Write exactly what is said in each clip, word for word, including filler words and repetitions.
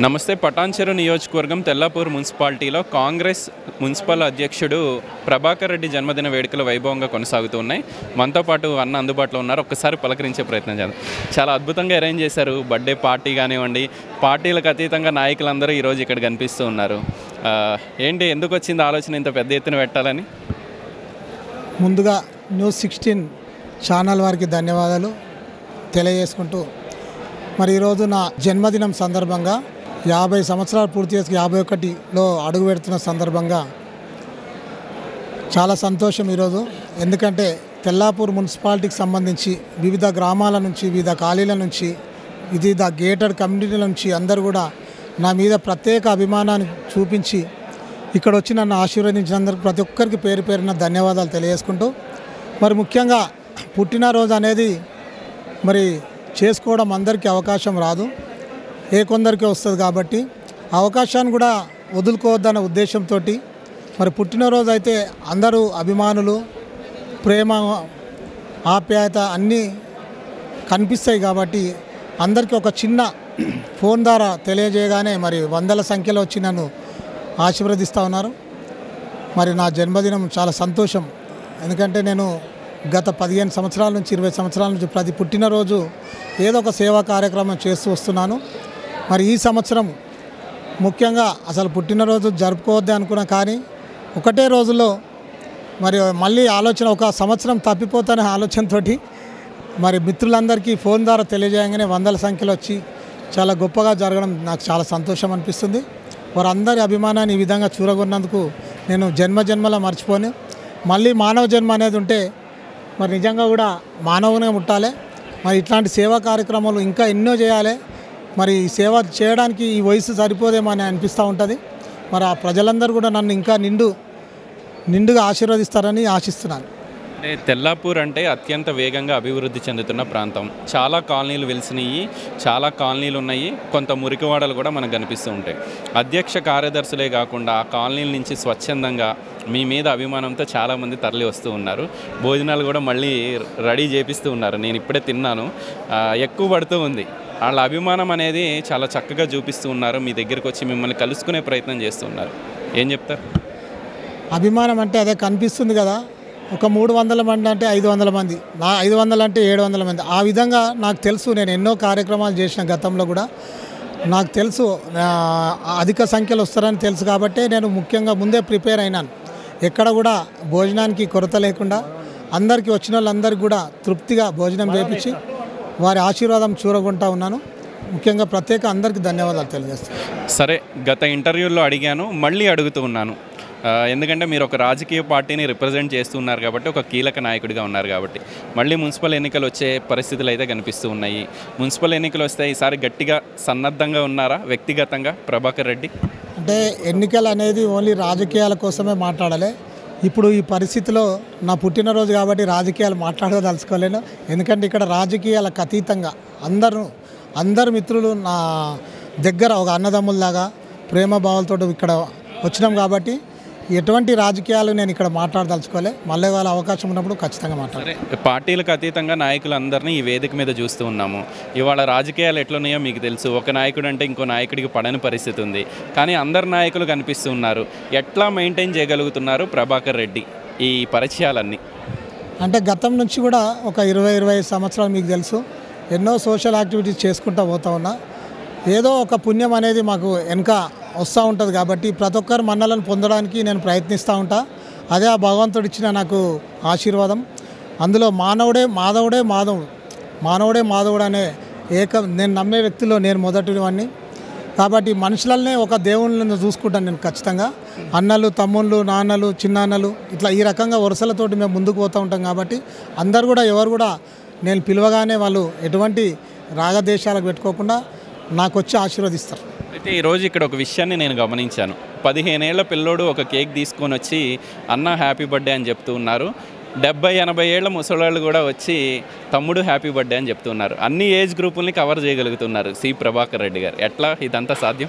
నమస్తే. పటాన్చెరు నియోజకవర్గం తెల్లాపూర్ మున్సిపాలిటీలో కాంగ్రెస్ మున్సిపల్ అధ్యక్షుడు ప్రభాకర్ రెడ్డి జన్మదిన వేడుకలు వైభవంగా కొనసాగుతూ ఉన్నాయి. మనతో పాటు అన్న అందుబాటులో ఉన్నారు. ఒక్కసారి పలకరించే ప్రయత్నం చేద్దాం. చాలా అద్భుతంగా అరేంజ్ చేశారు. బర్త్డే పార్టీ కానివ్వండి, పార్టీలకు అతీతంగా నాయకులందరూ ఈరోజు ఇక్కడ కనిపిస్తూ ఉన్నారు. ఏంటి, ఎందుకు వచ్చింది ఆలోచన ఇంత పెద్ద ఎత్తున పెట్టాలని? ముందుగా న్యూస్ సిక్స్టీన్ ఛానల్ వారికి ధన్యవాదాలు తెలియజేసుకుంటూ, మరి ఈరోజు నా జన్మదినం సందర్భంగా యాభై సంవత్సరాలు పూర్తి చేసి యాభై ఒకటిలో అడుగు పెడుతున్న సందర్భంగా చాలా సంతోషం ఈరోజు. ఎందుకంటే తెల్లాపూర్ మున్సిపాలిటీకి సంబంధించి వివిధ గ్రామాల నుంచి, వివిధ ఖాళీల నుంచి, వివిధ గేటెడ్ కమ్యూనిటీల నుంచి అందరూ కూడా నా మీద ప్రత్యేక అభిమానాన్ని చూపించి ఇక్కడ వచ్చి నన్ను ఆశీర్వదించినందుకు ప్రతి ఒక్కరికి పేరు పేరున ధన్యవాదాలు తెలియజేసుకుంటూ, మరి ముఖ్యంగా పుట్టినరోజు అనేది మరి చేసుకోవడం అందరికీ అవకాశం రాదు, ఏ కొందరికి వస్తుంది. కాబట్టి అవకాశాన్ని కూడా వదులుకోవద్దన్న ఉద్దేశంతో మరి పుట్టినరోజు అయితే అందరూ అభిమానులు, ప్రేమ, ఆప్యాయత అన్నీ కనిపిస్తాయి. కాబట్టి అందరికీ ఒక చిన్న ఫోన్ ద్వారా తెలియజేయగానే మరి వందల సంఖ్యలో వచ్చి నన్ను ఆశీర్వదిస్తూ ఉన్నారు. మరి నా జన్మదినం చాలా సంతోషం. ఎందుకంటే నేను గత పదిహేను సంవత్సరాల నుంచి ఇరవై సంవత్సరాల నుంచి ప్రతి పుట్టినరోజు ఏదో ఒక సేవా కార్యక్రమం చేస్తూ వస్తున్నాను. మరి ఈ సంవత్సరం ముఖ్యంగా అసలు పుట్టినరోజు జరుపుకోవద్దే అనుకున్నా, కానీ ఒకటే రోజులో మరి మళ్ళీ ఆలోచన, ఒక సంవత్సరం తప్పిపోతానే ఆలోచనతో మరి మిత్రులందరికీ ఫోన్ ద్వారా తెలియజేయగానే వందల సంఖ్యలో వచ్చి చాలా గొప్పగా జరగడం నాకు చాలా సంతోషం అనిపిస్తుంది. వారందరి అభిమానాన్ని ఈ విధంగా చూరగొన్నందుకు నేను జన్మ జన్మలా మర్చిపోను. మళ్ళీ మానవ జన్మ అనేది ఉంటే మరి నిజంగా కూడా మానవునిగా ముట్టాలి. మరి ఇట్లాంటి సేవా కార్యక్రమాలు ఇంకా ఎన్నో చేయాలి. మరి సేవ చేయడానికి ఈ వయసు సరిపోదేమో అని అనిపిస్తూ ఉంటుంది. మరి ఆ ప్రజలందరూ కూడా నన్ను ఇంకా నిండు నిండుగా ఆశీర్వదిస్తారని ఆశిస్తున్నాను. అంటే తెల్లాపూర్ అంటే అత్యంత వేగంగా అభివృద్ధి చెందుతున్న ప్రాంతం. చాలా కాలనీలు వెలిసినాయి, చాలా కాలనీలు ఉన్నాయి, కొంత మురికివాడలు కూడా మనకు కనిపిస్తూ ఉంటాయి. అధ్యక్ష కార్యదర్శులే కాకుండా ఆ కాలనీల నుంచి స్వచ్ఛందంగా మీ మీద అభిమానంతో చాలామంది తరలి వస్తూ ఉన్నారు. భోజనాలు కూడా మళ్ళీ రెడీ చేపిస్తూ ఉన్నారు. నేను ఇప్పుడే తిన్నాను, ఎక్కువ పడుతూ ఉంది. వాళ్ళ అభిమానం అనేది చాలా చక్కగా చూపిస్తూ ఉన్నారు. మీ దగ్గరికి వచ్చి మిమ్మల్ని కలుసుకునే ప్రయత్నం చేస్తూ ఉన్నారు. ఏం చెప్తారు? అభిమానం అంటే అదే కనిపిస్తుంది కదా. ఒక మూడు వందల మంది అంటే ఐదు వందల మంది, నా ఐదు వందలు అంటే ఏడు వందల మంది, ఆ విధంగా నాకు తెలుసు. నేను ఎన్నో కార్యక్రమాలు చేసిన గతంలో కూడా నాకు తెలుసు అధిక సంఖ్యలో వస్తారని తెలుసు. కాబట్టి నేను ముఖ్యంగా ముందే ప్రిపేర్ అయినాను. ఎక్కడ కూడా భోజనానికి కొరత లేకుండా అందరికీ వచ్చిన వాళ్ళందరికీ కూడా తృప్తిగా భోజనం చేపించి వారి ఆశీర్వాదం చూరగొంటా ఉన్నాను. ముఖ్యంగా ప్రత్యేక అందరికీ ధన్యవాదాలు తెలియజేస్తాను. సరే, గత ఇంటర్వ్యూల్లో అడిగాను, మళ్ళీ అడుగుతూ ఉన్నాను. ఎందుకంటే మీరు ఒక రాజకీయ పార్టీని రిప్రజెంట్ చేస్తున్నారు కాబట్టి, ఒక కీలక నాయకుడిగా ఉన్నారు కాబట్టి, మళ్ళీ మున్సిపల్ ఎన్నికలు వచ్చే పరిస్థితులు అయితే కనిపిస్తూ ఉన్నాయి. మున్సిపల్ ఎన్నికలు వస్తే ఈసారి గట్టిగా సన్నద్ధంగా ఉన్నారా వ్యక్తిగతంగా ప్రభాకర్ రెడ్డి? అంటే ఎన్నికలు అనేది ఓన్లీ రాజకీయాల కోసమే మాట్లాడాలి. ఇప్పుడు ఈ పరిస్థితిలో నా పుట్టినరోజు కాబట్టి రాజకీయాలు మాట్లాడదలుచుకోలేను. ఎందుకంటే ఇక్కడ రాజకీయాలకు అతీతంగా అందరూ అందరు మిత్రులు నా దగ్గర ఒక అన్నదమ్ముల్లాగా ప్రేమ భావాలతో ఇక్కడ వచ్చినాం. కాబట్టి ఎటువంటి రాజకీయాలు నేను ఇక్కడ మాట్లాడదలుచుకోలే. మళ్ళీ వాళ్ళ అవకాశం ఉన్నప్పుడు ఖచ్చితంగా మాట్లాడాలి. పార్టీలకు అతీతంగా నాయకులందరినీ ఈ వేదిక మీద చూస్తూ ఉన్నాము. ఇవాళ రాజకీయాలు ఎట్లున్నాయో మీకు తెలుసు. ఒక నాయకుడు అంటే ఇంకో నాయకుడికి పడని పరిస్థితి ఉంది. కానీ అందరు నాయకులు కనిపిస్తూ ఉన్నారు. ఎట్లా మెయింటైన్ చేయగలుగుతున్నారు ప్రభాకర్ రెడ్డి ఈ పరిచయాలన్నీ? అంటే గతం నుంచి కూడా ఒక ఇరవై ఇరవై ఐదు సంవత్సరాలు మీకు తెలుసు, ఎన్నో సోషల్ యాక్టివిటీస్ చేసుకుంటూ పోతా ఉన్నా. ఏదో ఒక పుణ్యం అనేది మాకు వెనక వస్తూ ఉంటుంది. కాబట్టి ప్రతి ఒక్కరు మన్నలను పొందడానికి నేను ప్రయత్నిస్తూ ఉంటా. అదే ఆ భగవంతుడు ఇచ్చిన నాకు ఆశీర్వాదం. అందులో మానవుడే మాధవుడే మాధవుడు మానవుడే మాధవుడు అనే ఏక నేను నమ్మే వ్యక్తిలో నేను మొదటి వాడిని. కాబట్టి మనుషులనే ఒక దేవుళ్ళని చూసుకుంటాను నేను ఖచ్చితంగా. అన్నలు, తమ్ముళ్ళు, నాన్నలు, చిన్నాన్నలు, ఇట్లా ఈ రకంగా వరుసలతోటి మేము ముందుకు పోతూ ఉంటాం. కాబట్టి అందరు కూడా ఎవరు కూడా నేను పిలవగానే వాళ్ళు ఎటువంటి రాగదేశాలకు పెట్టుకోకుండా నాకు వచ్చి ఆశీర్వదిస్తారు. అయితే ఈరోజు ఇక్కడ ఒక విషయాన్ని నేను గమనించాను. పదిహేనేళ్ల పిల్లోడు ఒక కేక్ తీసుకొని వచ్చి అన్న హ్యాపీ బర్త్డే అని చెప్తూ ఉన్నారు. డెబ్బై ఎనభై ఏళ్ల ముసలాళ్ళు కూడా వచ్చి తమ్ముడు హ్యాపీ బర్త్డే అని చెప్తున్నారు. అన్ని ఏజ్ గ్రూపుల్ని కవర్ చేయగలుగుతున్నారు సి ప్రభాకర్ రెడ్డి గారు. ఎట్లా ఇదంతా సాధ్యం?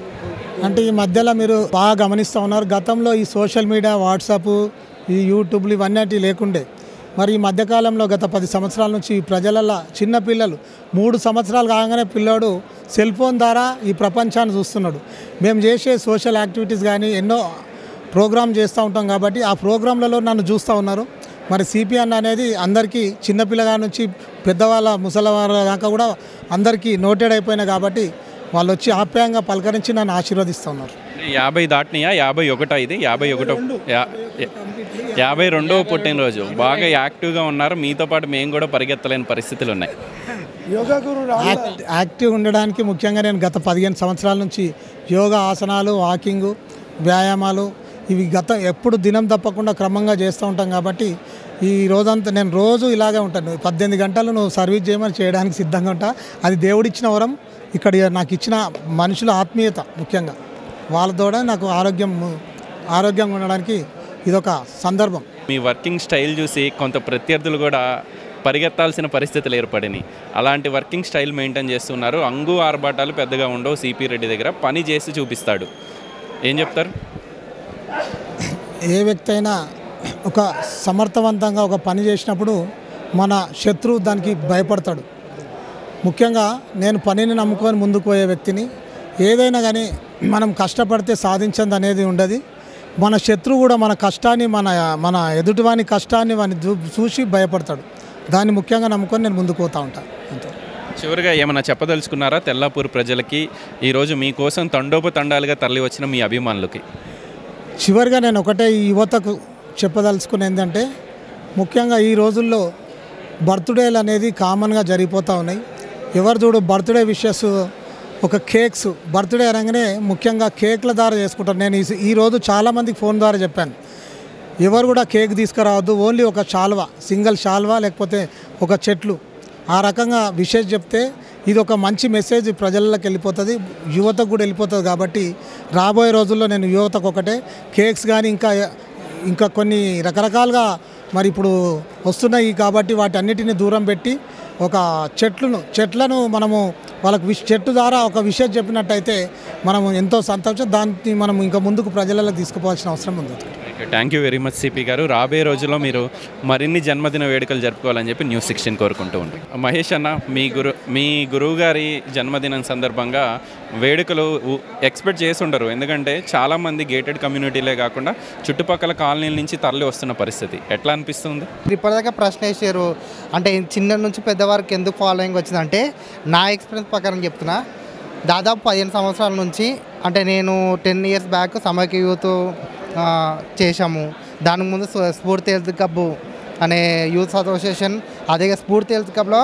అంటే ఈ మధ్యలో మీరు బాగా గమనిస్తూ ఉన్నారు. గతంలో ఈ సోషల్ మీడియా, వాట్సాప్, ఈ యూట్యూబ్లు ఇవన్నీ లేకుండే. మరి ఈ మధ్యకాలంలో గత పది సంవత్సరాల నుంచి ఈ ప్రజలలో చిన్నపిల్లలు మూడు సంవత్సరాలు కాగానే పిల్లోడు సెల్ ఫోన్ ద్వారా ఈ ప్రపంచాన్ని చూస్తున్నాడు. మేము చేసే సోషల్ యాక్టివిటీస్ కానీ ఎన్నో ప్రోగ్రామ్ చేస్తూ ఉంటాం కాబట్టి ఆ ప్రోగ్రాంలలో నన్ను చూస్తూ ఉన్నారు. మరి సిపిఎన్ అనేది అందరికీ చిన్నపిల్లగా నుంచి పెద్దవాళ్ళ ముసలివాళ్ళ దాకా కూడా అందరికీ నోటెడ్ అయిపోయినాయి కాబట్టి వాళ్ళు వచ్చి ఆప్యాయంగా పలకరించి నన్ను ఆశీర్వదిస్తూ ఉన్నారు. యాభై దాటినాయా? యాభై ఒకటో ఇది యాభై ఒకటో యా- యాభై రెండవ పుట్టినరోజు. బాగా యాక్టివ్గా ఉన్నారు. మీతో పాటు మేము కూడా పరిగెత్తలేని పరిస్థితులు ఉన్నాయి. యాక్ట్ యాక్టివ్ ఉండడానికి ముఖ్యంగా నేను గత పదిహేను సంవత్సరాల నుంచి యోగా ఆసనాలు, వాకింగు, వ్యాయామాలు ఇవి గత ఎప్పుడు దినం తప్పకుండా క్రమంగా చేస్తూ ఉంటాం కాబట్టి ఈ రోజంతా నేను రోజు ఇలాగే ఉంటాను. పద్దెనిమిది గంటలు నువ్వు సర్వీస్ చేయమని చేయడానికి సిద్ధంగా ఉంటా. అది దేవుడిచ్చిన వరం. ఇక్కడ నాకు ఇచ్చిన మనుషుల ఆత్మీయత ముఖ్యంగా వాళ్ళతో నాకు ఆరోగ్యం ఆరోగ్యంగా ఉండడానికి ఇదొక సందర్భం. మీ వర్కింగ్ స్టైల్ చూసి కొంత ప్రత్యర్థులు కూడా పరిగెత్తాల్సిన పరిస్థితులు ఏర్పడినాయి. అలాంటి వర్కింగ్ స్టైల్ మెయింటైన్ చేస్తున్నారు. అంగు ఆర్భాటాలు పెద్దగా ఉండవు. సిపి రెడ్డి దగ్గర పని చేసి చూపిస్తాడు. ఏం చెప్తారు? ఏ వ్యక్తి అయినా ఒక సమర్థవంతంగా ఒక పని చేసినప్పుడు మన శత్రువు దానికి భయపడతాడు. ముఖ్యంగా నేను పనిని నమ్ముకొని ముందుకు పోయే వ్యక్తిని. ఏదైనా కానీ మనం కష్టపడితే సాధించంది అనేది ఉండదు. మన శత్రువు కూడా మన కష్టాన్ని మన మన ఎదుటివాని కష్టాన్ని వాని చూసి భయపడతాడు. దాన్ని ముఖ్యంగా నమ్ముకొని నేను ముందుకు పోతూ ఉంటాను. అంతే. చివరిగా ఏమైనా చెప్పదలుచుకున్నారా తెల్లాపూర్ ప్రజలకి? ఈరోజు మీకోసం తండోపతండాలుగా తరలి వచ్చిన మీ అభిమానులకి చివరిగా నేను ఒకటే ఈ యువతకు చెప్పదలుచుకుని ఏంటంటే ముఖ్యంగా ఈ రోజుల్లో బర్త్డేలు అనేది కామన్గా జరిగిపోతూ ఉన్నాయి. ఎవరు చూడు బర్త్డే విషెస్ ఒక కేక్స్ బర్త్డే అనగానే ముఖ్యంగా కేక్ల ద్వారా చేసుకుంటారు. నేను ఈ- ఈరోజు చాలామందికి ఫోన్ ద్వారా చెప్పాను, ఎవరు కూడా కేక్ తీసుకురావద్దు, ఓన్లీ ఒక శాల్వా, సింగిల్ శాల్వా లేకపోతే ఒక చెట్లు ఆ రకంగా విషెస్ చెప్తే ఇది ఒక మంచి మెసేజ్ ప్రజలకు వెళ్ళిపోతుంది, యువతకు కూడా వెళ్ళిపోతుంది. కాబట్టి రాబోయే రోజుల్లో నేను యువతకు ఒకటే కేక్స్ కానీ ఇంకా ఇంకా కొన్ని రకరకాలుగా మరి ఇప్పుడు వస్తున్నాయి కాబట్టి వాటి అన్నిటిని దూరం పెట్టి ఒక చెట్లను చెట్లను మనము వాళ్ళకు విష్ చెట్టు ద్వారా ఒక విషయం చెప్పినట్టయితే మనము ఎంతో సంతోషం. దాన్ని మనం ఇంకా ముందుకు ప్రజలలో తీసుకుపోవాల్సిన అవసరం ఉంది. Thank you very much CP గారు. రాబోయే రోజుల్లో మీరు మరిన్ని జన్మదిన వేడుకలు జరుపుకోవాలని చెప్పి న్యూస్ సిక్స్టీన్ కోరుకుంటూ ఉంటాం. మహేష్ అన్న, మీ గురు మీ గురువు గారి జన్మదినం సందర్భంగా వేడుకలు ఉ- ఎక్స్పెక్ట్ చేసి ఉండరు. ఎందుకంటే చాలామంది గేటెడ్ కమ్యూనిటీలే కాకుండా చుట్టుపక్కల కాలనీల నుంచి తరలి వస్తున్న పరిస్థితి ఎట్లా అనిపిస్తుంది? ఇప్పటిదాకా ప్రశ్న వేసారు అంటే చిన్న నుంచి పెద్దవారికి ఎందుకు ఫాలోయింగ్ వచ్చిందంటే నా ఎక్స్పీరియన్స్ ప్రకారం చెప్తున్నా. దాదాపు పదిహేను సంవత్సరాల నుంచి అంటే నేను ten years back Samaikya youth ఆ, చేశాము. దానికి ముందు స్ఫూ- స్ఫూర్తి హెల్త్ క్లబ్ అనే యూత్ అసోసియేషన్, అదే స్ఫూర్తి హెల్త్ క్లబ్లో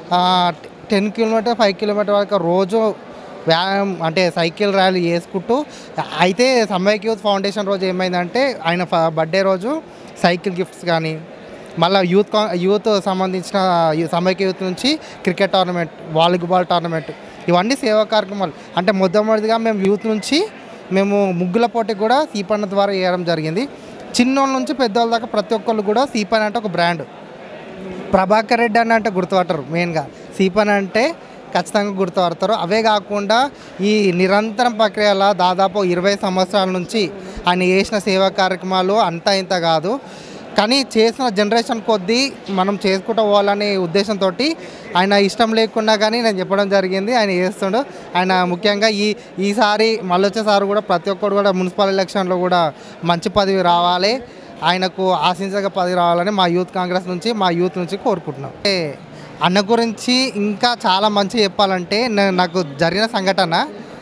టెన్ కిలోమీటర్ ఫైవ్ కిలోమీటర్ వరకు రోజు వ్యాయామం అంటే సైకిల్ ర్యాలీ చేసుకుంటూ. అయితే సమైక్య యూత్ ఫౌండేషన్ రోజు ఏమైందంటే ఆయన ఫ- బర్త్డే రోజు సైకిల్ గిఫ్ట్స్ కానీ మళ్ళీ యూత్ కా యూత్ సంబంధించిన యూ- సమైక్య యూత్ నుంచి క్రికెట్ టోర్నమెంట్, వాలీబాల్ టోర్నమెంట్ ఇవన్నీ సేవా కార్యక్రమాలు. అంటే మొట్టమొదటిగా మేము యూత్ నుంచి మేము ముగ్గుల పోటీ కూడా సీపన్న ద్వారా చేయడం జరిగింది. చిన్నోళ్ళ నుంచి పెద్దవాళ్ళ దాకా ప్రతి ఒక్కళ్ళు కూడా సీపన్ అంటే ఒక బ్రాండ్. ప్రభాకర్ రెడ్డి అని అంటే గుర్తుపడతారు, మెయిన్గా సీపన్ అంటే ఖచ్చితంగా గుర్తుపడతారు. అవే కాకుండా ఈ నిరంతరం ప్రక్రియల దాదాపు ఇరవై సంవత్సరాల నుంచి ఆయన చేసిన సేవా కార్యక్రమాలు అంతా ఇంత కాదు, కానీ చేసిన జనరేషన్ కొద్దీ మనం చేసుకుంటూ పోవాలనే ఉద్దేశంతో ఆయన ఇష్టం లేకుండా కానీ నేను చెప్పడం జరిగింది. ఆయన చేస్తుండు. ఆయన ముఖ్యంగా ఈ ఈసారి మళ్ళీ వచ్చేసారి కూడా ప్రతి ఒక్కరు కూడా మున్సిపల్ ఎలక్షన్లో కూడా మంచి పదవి రావాలి, ఆయనకు ఆశించగా పదవి రావాలని మా యూత్ కాంగ్రెస్ నుంచి మా యూత్ నుంచి కోరుకుంటున్నాం. అంటే అన్న గురించి ఇంకా చాలా మంచి చెప్పాలంటే నే- నాకు జరిగిన సంఘటన,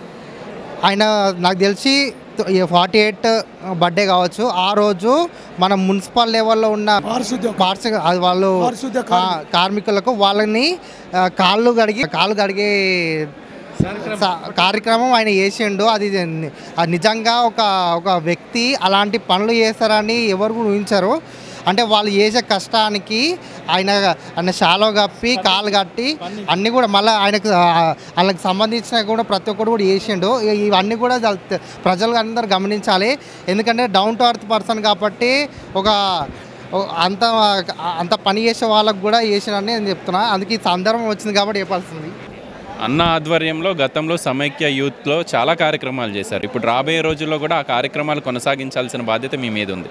ఆయన నాకు తెలిసి ఫార్టీ ఎయిట్ బర్త్డే కావచ్చు. ఆ రోజు మన మున్సిపల్ లెవెల్లో ఉన్న పారిశుద్ధ్య అది వాళ్ళు కా- కార్మికులకు వాళ్ళని ఆ, కాళ్ళు కడిగి కాళ్ళు కడిగే స- కార్యక్రమం ఆయన చేసిండు. అది ని- అది నిజంగా ఒక ఒక వ్యక్తి అలాంటి పనులు చేస్తారని ఎవరు కూడా ఊహించరు. అంటే వాళ్ళు చేసే కష్టానికి ఆయన ఆయన శాలో కప్పి కాలు కట్టి అన్నీ కూడా మళ్ళీ ఆయనకు ఆ- వాళ్ళకి సంబంధించిన కూడా ప్రతి ఒక్కరు కూడా చేసిండు. ఇ- ఇవన్నీ కూడా జల్- ప్రజలు అందరూ గమనించాలి. ఎందుకంటే డౌన్ టు అర్త్ పర్సన్ కాబట్టి ఒక ఓ- అంత అంత పని చేసే వాళ్ళకు కూడా చేసినని నేను చెప్తున్నా. అందుకే ఈ సందర్భం వచ్చింది కాబట్టి చెప్పాల్సింది. అన్న ఆధ్వర్యంలో గతంలో సమైక్య యూత్లో చాలా కార్యక్రమాలు చేశారు. ఇప్పుడు రాబోయే రోజుల్లో కూడా ఆ కార్యక్రమాలు కొనసాగించాల్సిన బాధ్యత మీ మీద ఉంది.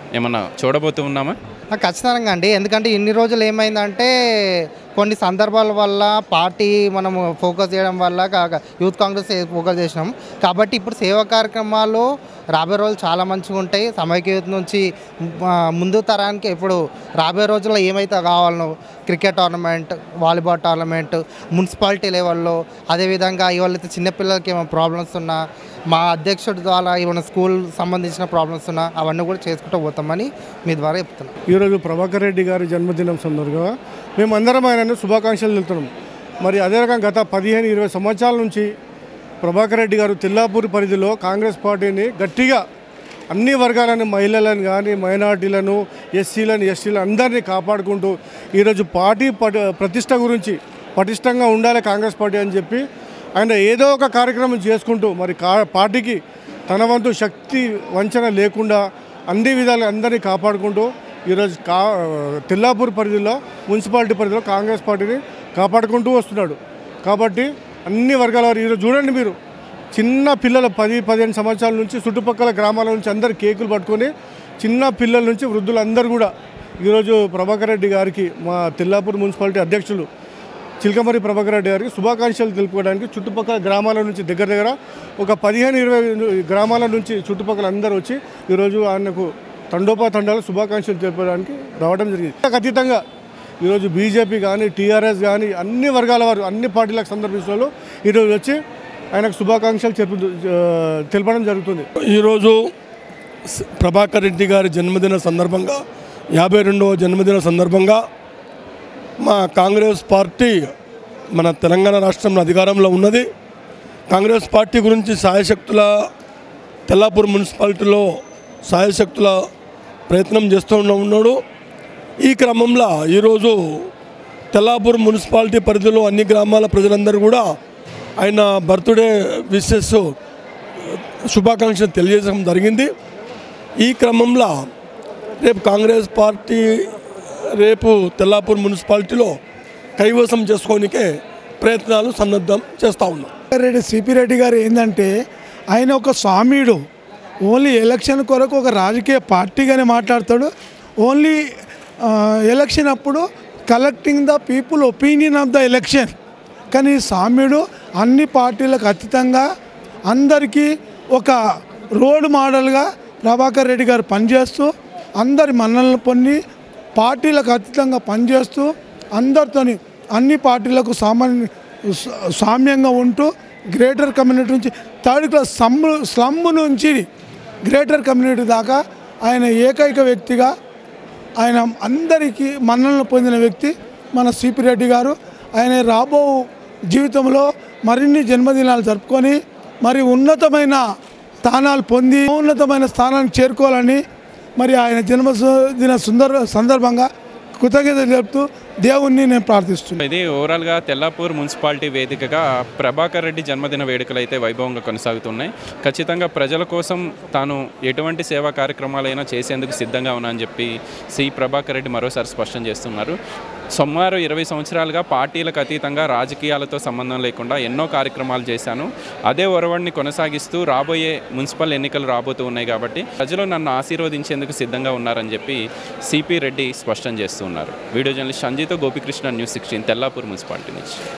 ఏమన్నా చూడబోతూ ఉన్నామా? ఆ, ఖచ్చితంగా అండి. ఎందుకంటే ఇన్ని రోజులు ఏమైందంటే కొన్ని సందర్భాల వల్ల పార్టీ మనం ఫోకస్ చేయడం వల్ల కా- యూత్ కాంగ్రెస్ ఫోకస్ చేసినాం. కాబట్టి ఇప్పుడు సేవా కార్యక్రమాలు రాబోయే రోజులు చాలా మంచిగా ఉంటాయి. సమైక్య యూత్ నుంచి ఆ, ముందు తరానికి ఇప్పుడు రాబోయే రోజుల్లో ఏమైతే కావాలనో cricket tournament, volleyball tournament, municipality లెవెల్లో, అదేవిధంగా ఇవాళ చిన్నపిల్లలకి ఏమైనా ప్రాబ్లమ్స్ ఉన్నా మా అధ్యక్షుడి ద్వారా ఏమైనా స్కూల్ సంబంధించిన ప్రాబ్లమ్స్ ఉన్నా అవన్నీ కూడా చేసుకుంటూ పోతామని మీ ద్వారా చెప్తున్నాం. ఈరోజు ప్రభాకర్ రెడ్డి గారి జన్మదినం సందర్భంగా మేమందరం ఆయనను శుభాకాంక్షలు తెలుపుతున్నాం. మరి అదే రకంగా గత పదిహేను ఇరవై సంవత్సరాల నుంచి ప్రభాకర్ రెడ్డి గారు తెల్లాపూర్ పరిధిలో కాంగ్రెస్ పార్టీని గట్టిగా అన్ని వర్గాలను, మహిళలను కానీ మైనార్టీలను, ఎస్సీలను, ఎస్టీలను అందరినీ కాపాడుకుంటూ ఈరోజు పార్టీ పటి ప్రతిష్ట గురించి పటిష్టంగా ఉండాలి కాంగ్రెస్ పార్టీ అని చెప్పి ఆయన ఏదో ఒక కార్యక్రమం చేసుకుంటూ మరి కా పార్టీకి తన వంతు శక్తి వంచన లేకుండా అన్ని విధాలు అందరినీ కాపాడుకుంటూ ఈరోజు కా తెల్లాపూర్ పరిధిలో మున్సిపాలిటీ పరిధిలో కాంగ్రెస్ పార్టీని కాపాడుకుంటూ వస్తున్నాడు. కాబట్టి అన్ని వర్గాల వారు ఈరోజు చూడండి, మీరు చిన్న పిల్లల పది పదిహేను సంవత్సరాల నుంచి చుట్టుపక్కల గ్రామాల నుంచి అందరు కేకులు పట్టుకొని చిన్న పిల్లల నుంచి వృద్ధులందరూ కూడా ఈరోజు ప్రభాకర్ రెడ్డి గారికి మా తెల్లాపూర్ మున్సిపాలిటీ అధ్యక్షులు చిలకమరి ప్రభాకర్ రెడ్డి గారికి శుభాకాంక్షలు తెలుపుకోవడానికి చుట్టుపక్కల గ్రామాల నుంచి దగ్గర దగ్గర ఒక పదిహేను ఇరవై గ్రామాల నుంచి చుట్టుపక్కల అందరూ వచ్చి ఈరోజు ఆయనకు తండోపాతండాలు శుభాకాంక్షలు తెలుపడానికి రావడం జరిగింది. అతీతంగా ఈరోజు బీజేపీ కానీ టీఆర్ఎస్ కానీ అన్ని వర్గాల వారు అన్ని పార్టీలకు సందర్భించిన ఈరోజు వచ్చి ఆయనకు శుభాకాంక్షలు తెలుపు తెలపడం జరుగుతుంది. ఈరోజు ప్రభాకర్ రెడ్డి గారి జన్మదిన సందర్భంగా యాభై రెండవ జన్మదిన సందర్భంగా మా కాంగ్రెస్ పార్టీ మన తెలంగాణ రాష్ట్రంలో అధికారంలో ఉన్నది. కాంగ్రెస్ పార్టీ గురించి సాయశక్తుల తెల్లాపూర్ మున్సిపాలిటీలో సాయశక్తుల ప్రయత్నం చేస్తూ ఉన్నాడు. ఈ క్రమంలో ఈరోజు తెల్లాపూర్ మున్సిపాలిటీ పరిధిలో అన్ని గ్రామాల ప్రజలందరూ కూడా ఆయన బర్త్డే విషెస్ శుభాకాంక్షలు తెలియజేయడం జరిగింది. ఈ క్రమంలో రేపు కాంగ్రెస్ పార్టీ రేపు తెల్లాపూర్ మున్సిపాలిటీలో కైవసం చేసుకోనికే ప్రయత్నాలు సన్నద్ధం చేస్తూ ఉన్నాం. రెడ్డి సిపి రెడ్డి గారు ఏంటంటే ఆయన ఒక స్వామీడు. ఓన్లీ ఎలక్షన్ కొరకు ఒక రాజకీయ పార్టీగానే మాట్లాడతాడు. ఓన్లీ ఎలక్షన్ అప్పుడు collecting the people opinion of the election. కానీ సామ్యుడు అన్ని పార్టీలకు అతీతంగా అందరికీ ఒక రోడ్ మోడల్గా ప్రభాకర్ రెడ్డి గారు పనిచేస్తూ అందరి మన్ననలు పొంది పార్టీలకు అతీతంగా పనిచేస్తూ అందరితోని అన్ని పార్టీలకు సామాన్య సామ్యంగా ఉంటూ గ్రేటర్ కమ్యూనిటీ నుంచి థర్డ్ క్లాస్ సమ్ము స్లమ్ నుంచి గ్రేటర్ కమ్యూనిటీ దాకా ఆయన ఏకైక వ్యక్తిగా ఆయన అందరికీ మన్ననలు పొందిన వ్యక్తి మన సిపి రెడ్డి గారు. ఆయన రాబో జీవితంలో మరిన్ని జన్మదినాలు జరుపుకొని మరి ఉన్నతమైన స్థానాలు పొంది ఉన్నతమైన స్థానానికి చేరుకోవాలని మరి ఆయన జన్మదిన సుందర సందర్భంగా కృతజ్ఞతలు చెప్తూ దేవుణ్ణి నేను ప్రార్థిస్తున్నాను. ఇది ఓవరాల్గా తెల్లాపూర్ మున్సిపాలిటీ వేదికగా ప్రభాకర్ రెడ్డి జన్మదిన వేడుకలు అయితే వైభవంగా కొనసాగుతున్నాయి. ఖచ్చితంగా ప్రజల కోసం తాను ఎటువంటి సేవా కార్యక్రమాలైనా చేసేందుకు సిద్ధంగా ఉన్నా అని చెప్పి సి ప్రభాకర్ రెడ్డి మరోసారి స్పష్టం చేస్తున్నారు. సుమారు ఇరవై సంవత్సరాలుగా పార్టీలకు అతీతంగా రాజకీయాలతో సంబంధం లేకుండా ఎన్నో కార్యక్రమాలు చేశాను. అదే ఒరవడిని కొనసాగిస్తూ రాబోయే మున్సిపల్ ఎన్నికలు రాబోతూ ఉన్నాయి కాబట్టి ప్రజలు నన్ను ఆశీర్వదించేందుకు సిద్ధంగా ఉన్నారని చెప్పి సిపి రెడ్డి స్పష్టం చేస్తున్నారు. వీడియో జర్నలిస్ట్ సంజయ్తో Gopikrishna, news sixteen, Tellapur municipality నుంచి.